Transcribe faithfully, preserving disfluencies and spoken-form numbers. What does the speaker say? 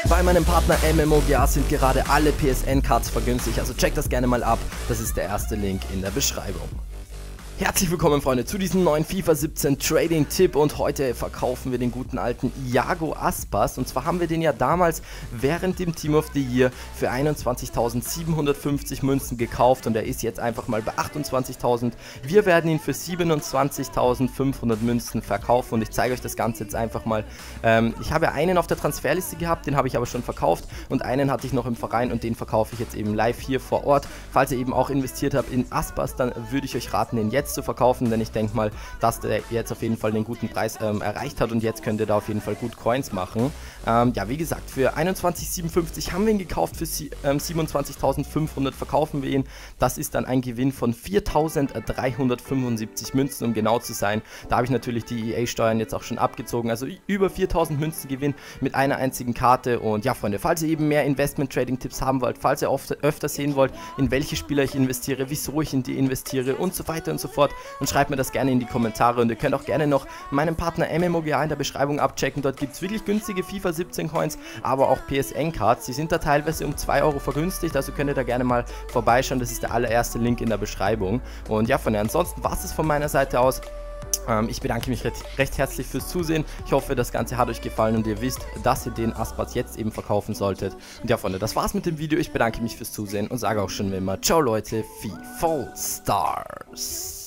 Bei meinem Partner M M O G A sind gerade alle P S N-Cards vergünstigt, also checkt das gerne mal ab. Das ist der erste Link in der Beschreibung. Herzlich willkommen, Freunde, zu diesem neuen FIFA siebzehn Trading Tipp, und heute verkaufen wir den guten alten Iago Aspas. Und zwar haben wir den ja damals während dem Team of the Year für einundzwanzigtausendsiebenhundertfünfzig Münzen gekauft, und er ist jetzt einfach mal bei achtundzwanzigtausend. Wir werden ihn für siebenundzwanzigtausendfünfhundert Münzen verkaufen, und ich zeige euch das Ganze jetzt einfach mal. Ähm, ich habe einen auf der Transferliste gehabt, den habe ich aber schon verkauft, und einen hatte ich noch im Verein, und den verkaufe ich jetzt eben live hier vor Ort. Falls ihr eben auch investiert habt in Aspas, dann würde ich euch raten, den jetzt zu verkaufen, denn ich denke mal, dass der jetzt auf jeden Fall den guten Preis ähm, erreicht hat, und jetzt könnt ihr da auf jeden Fall gut Coins machen. Ähm, ja, wie gesagt, für einundzwanzig siebenundfünfzig haben wir ihn gekauft, für ähm, siebenundzwanzigtausendfünfhundert verkaufen wir ihn. Das ist dann ein Gewinn von viertausenddreihundertfünfundsiebzig Münzen, um genau zu sein. Da habe ich natürlich die E A-Steuern jetzt auch schon abgezogen, also über viertausend Münzen Gewinn mit einer einzigen Karte. Und ja, Freunde, falls ihr eben mehr Investment-Trading-Tipps haben wollt, falls ihr oft, öfter sehen wollt, in welche Spieler ich investiere, wieso ich in die investiere und so weiter und so fort, und schreibt mir das gerne in die Kommentare. Und ihr könnt auch gerne noch meinen Partner M M O G A in der Beschreibung abchecken. Dort gibt es wirklich günstige FIFA siebzehn Coins, aber auch P S N-Cards. Die sind da teilweise um zwei Euro vergünstigt, also könnt ihr da gerne mal vorbeischauen. Das ist der allererste Link in der Beschreibung. Und ja, von der ansonsten war es von meiner Seite aus. Ähm, ich bedanke mich recht, recht herzlich fürs Zusehen. Ich hoffe, das Ganze hat euch gefallen und ihr wisst, dass ihr den Aspas jetzt eben verkaufen solltet. Und ja, Freunde, das war's mit dem Video. Ich bedanke mich fürs Zusehen und sage auch schon wie immer, ciao Leute, FIFA Stars.